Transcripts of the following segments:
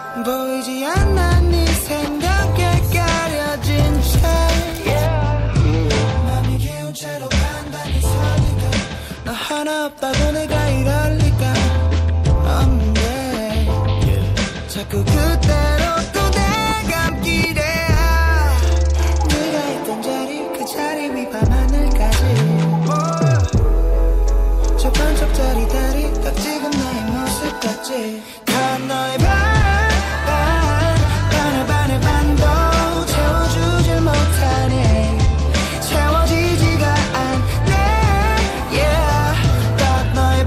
보이지 않는 네 생각에 가려진 채 맘이 기운 채로 반반이 서니까 너 하나 없다고 내가 이럴 리가 없는데 자꾸 그대로 또 내감기래 네가 있던 자리 그 자리 위 밤하늘까지 저 반쪽짜리 다리 딱 지금 나의 모습 같지 다 너의 반을 반도 채워주질 못하네 채워지지가 않네 yeah 딱 너의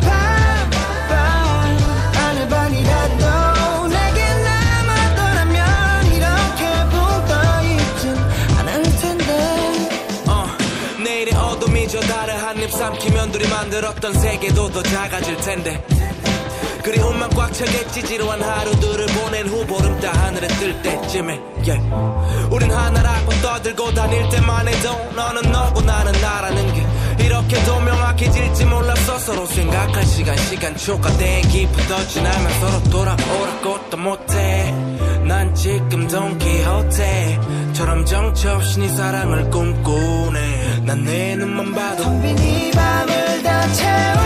반을 반이라도 내게 남았더라면 이렇게 붕 떠있진 않을 텐데 내일의 어둠이 저 달을 한입 삼키면 둘이 만들었던 세계도 더 작아질 텐데 그리움만 꽉 차겠지 지루한 하루들을 보낸 후 보름 따 하늘에 뜰 때쯤에 yeah. 우린 하나라고 떠들고 다닐 때만 해도 너는 너고 나는 나라는 게 이렇게도 명확해질지 몰랐어 서로 생각할 시간 초과된 기쁘더 지나면 서로 돌아보라고 또 못해 난 지금 돈키호테처럼 정처 없이 네 사랑을 꿈꾸네 난 내 눈만 봐도 텅 빈 이 밤을 다 채워